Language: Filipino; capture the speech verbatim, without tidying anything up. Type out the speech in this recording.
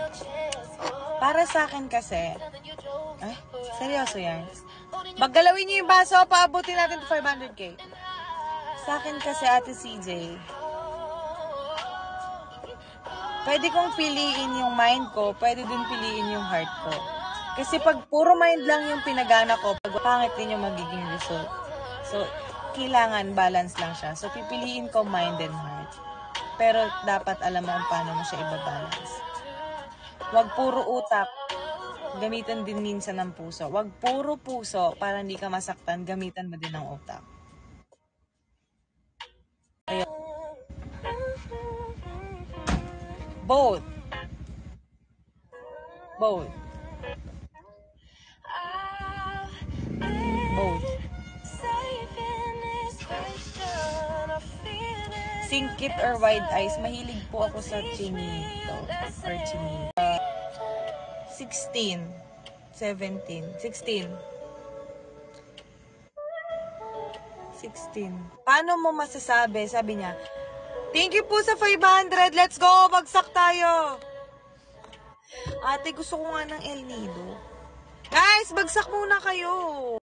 Para sa akin kasi, eh, seryoso yan. Maggalawin niyo yung baso, paabutin natin to five hundred K. Sa akin kasi, Ate C J, pwede kong piliin yung mind ko, pwede din piliin yung heart ko. Kasi pag puro mind lang yung pinagana ko, pag pangit din yung magiging result. So, kailangan balance lang siya. So, pipiliin ko mind and heart. Pero dapat alam mo kung paano mo siya ibabalance. Huwag puro utak. Gamitan din minsan ng puso. Huwag puro puso para hindi ka masaktan. Gamitan mo din ng utak. Ayun. Both. Both. Both. Singkit or wide eyes. Mahilig po ako sa chinito. Or chinito. Uh, sixteen. seventeen. sixteen. sixteen. Paano mo masasabi? Sabi niya, thank you po sa five hundred. Let's go! Bagsak tayo! Ate, gusto ko nga ng El Nido. Guys, bagsak muna kayo!